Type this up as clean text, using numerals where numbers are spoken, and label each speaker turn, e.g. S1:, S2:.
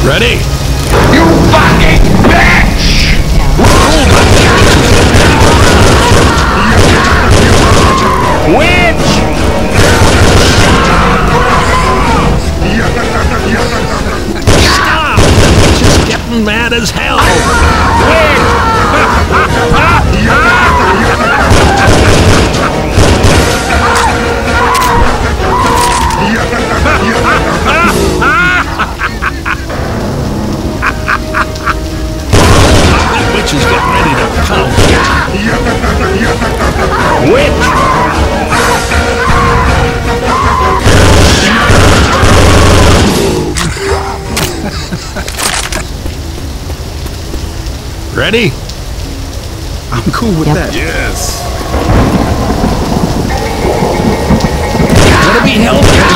S1: Ready?
S2: You fucking bitch! Witch!
S1: Stop! She's getting mad as hell. That witch is getting ready to pounce.
S2: Witch!
S1: Ready?
S3: I'm cool with that.
S1: Yes. Gotta be helpful.